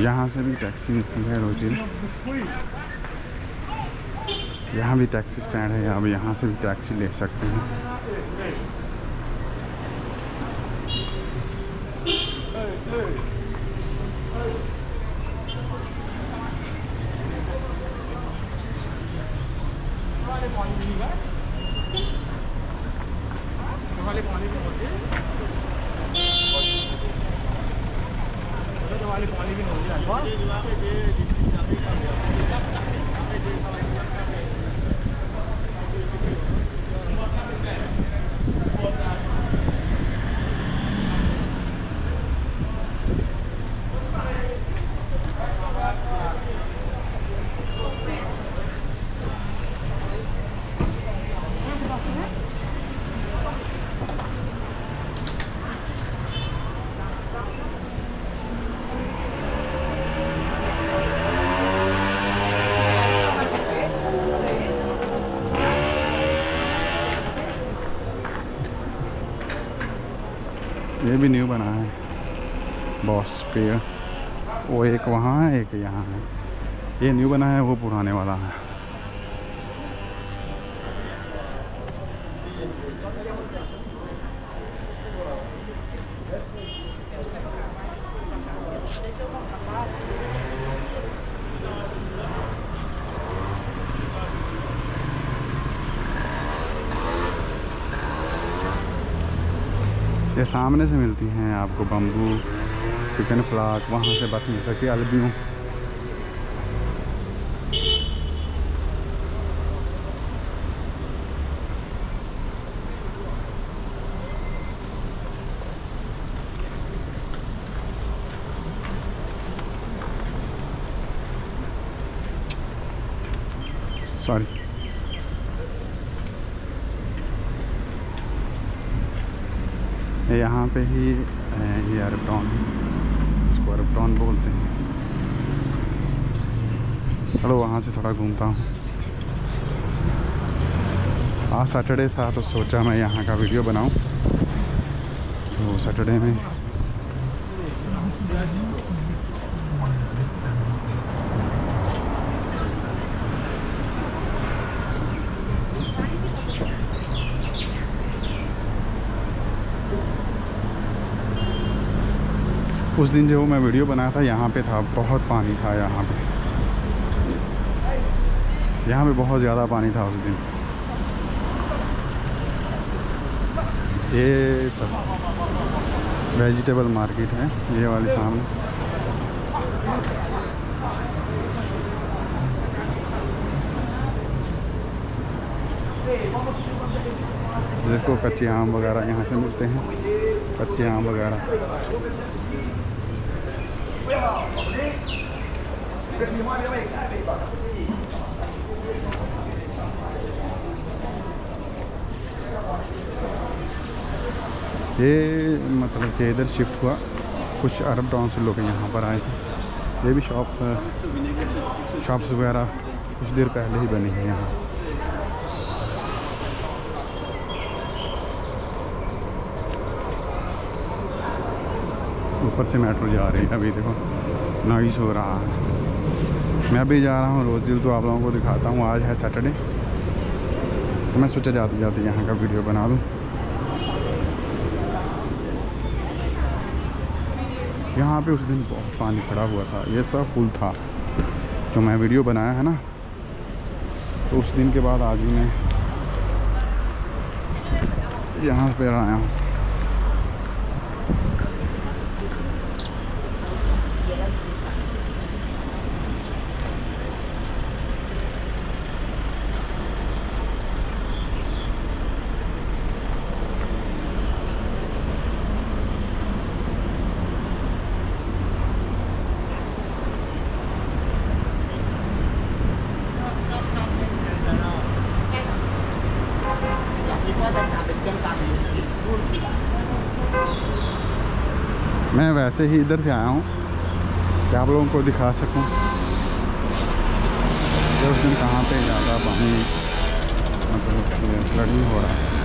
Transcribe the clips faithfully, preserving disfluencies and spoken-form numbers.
यहाँ से भी टैक्सी मिलती है रोजिल। यहाँ भी टैक्सी स्टैंड है, आप यहाँ से भी टैक्सी ले सकते हैं। ये भी न्यू बना है बॉस पे, वो एक वहाँ है एक यहाँ है। ये न्यू बना है, वो पुराने वाला है। ये सामने से मिलती हैं आपको बम्बू, चिकन फ्लाक, वहाँ से बस मिल सकती है अलबियों। सॉरी, यहाँ पे ही ये अरबटॉन, इसको अरबटॉन बोलते हैं। चलो वहाँ से थोड़ा घूमता हूँ। आज सैटरडे था तो सोचा मैं यहाँ का वीडियो बनाऊँ। तो सैटरडे में उस दिन जो मैं वीडियो बनाया था यहाँ पे था, बहुत पानी था यहाँ पे। यहाँ पे बहुत ज़्यादा पानी था उस दिन। ये सब वेजिटेबल मार्केट है, ये वाली सामने। देखो कच्चे आम वगैरह यहाँ से मिलते हैं, कच्चे आम वगैरह। ये मतलब कि इधर शिफ्ट हुआ, कुछ अरब टाउन से लोग यहाँ पर आए थे। ये भी शॉप शॉप्स वगैरह कुछ देर पहले ही बनी है यहाँ। ऊपर से मेट्रो जा रही है, अभी देखो नॉइज़ हो रहा है। मैं अभी जा रहा हूँ रोजिल, तो आप लोगों को दिखाता हूँ। आज है सैटरडे, तो मैं सोचा जाते जाते यहाँ का वीडियो बना दूँ। यहाँ पे उस दिन बहुत पानी खड़ा हुआ था, ये सब फुल था जो मैं वीडियो बनाया है ना। तो उस दिन के बाद आज ही मैं यहाँ पे आया हूँ। मैं वैसे ही इधर से आया हूँ कि आप लोगों को दिखा सकूँ कि उस दिन कहाँ पे ज़्यादा पानी मतलब फ्लड हो रहा है।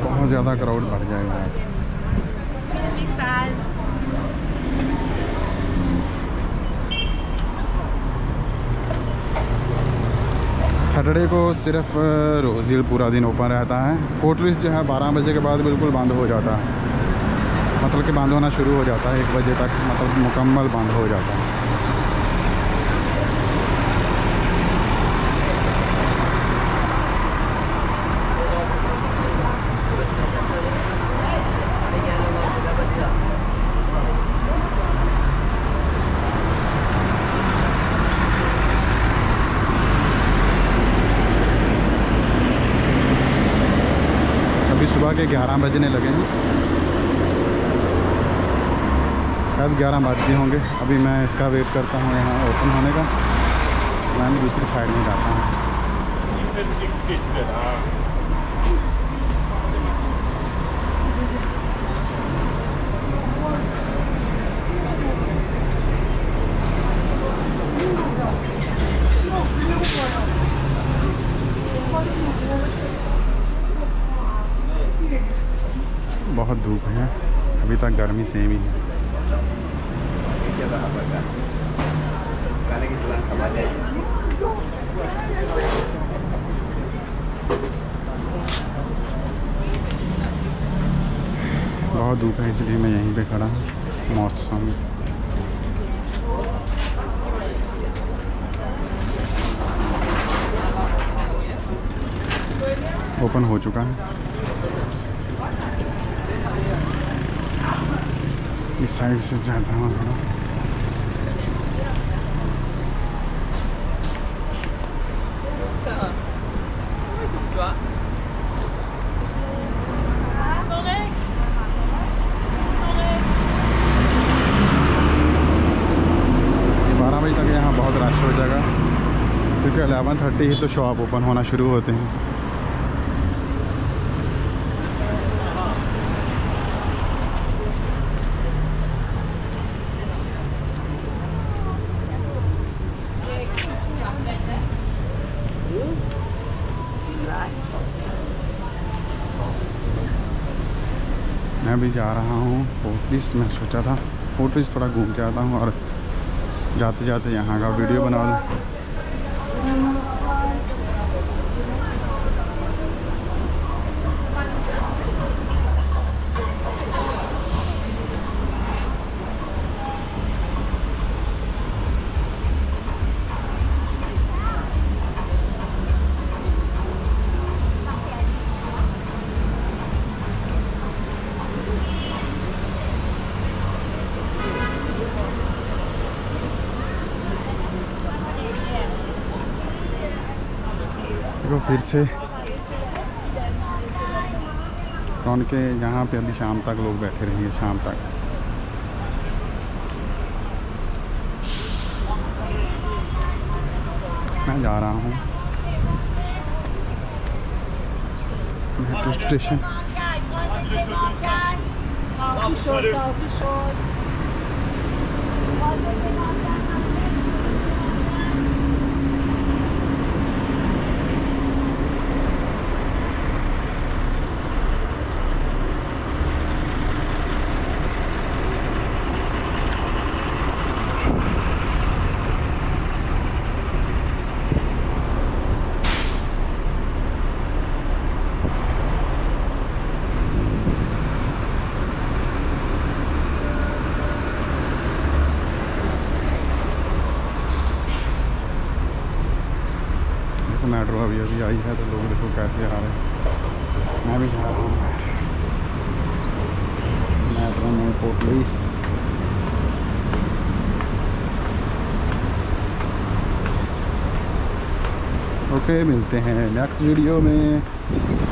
बहुत ज़्यादा क्राउड बढ़ जाएगा आज। सैटरडे को सिर्फ रोज़ हिल पूरा दिन ओपन रहता है। कोर्ट लिस्ट जो है बारह बजे के बाद बिल्कुल बंद हो जाता है, मतलब कि बंद होना शुरू हो जाता है एक बजे तक, मतलब मुकम्मल बंद हो जाता है। अभी सुबह के ग्यारह बजने लगे हैं, शायद ग्यारह बज गए होंगे। अभी मैं इसका वेट करता हूँ यहाँ ओपन होने का। मैं दूसरी साइड में जाता हूँ। बहुत धूप है, अभी तक गर्मी सेम ही है। बहुत धूप है इसलिए मैं यहीं पे खड़ा हूँ। मौसम ओपन हो चुका है। इस साइड से जाता हूँ थोड़ा। बारह बजे तक यहाँ बहुत रश हो जाएगा, क्योंकि अलेवन थर्टी ही तो शॉप ओपन होना शुरू होते हैं। मैं भी जा रहा हूँ फोर्ट लिस्ट। मैं सोचा था फोर्ट लिस्ट थोड़ा घूम के आता हूँ और जाते जाते यहाँ का वीडियो बना दूँ। देखो फिर से कौन के यहाँ पे अभी शाम तक लोग बैठे रहेंगे, शाम तक। मैं जा रहा हूँ मेट्रो स्टेशन। मेट्रो अभी अभी आई है तो लोग देखो कैसे आ रहे हैं। मैं भी जा रहा हूँ मेट्रो में फोर्ट लिस्ट। ओके, मिलते हैं नेक्स्ट वीडियो में।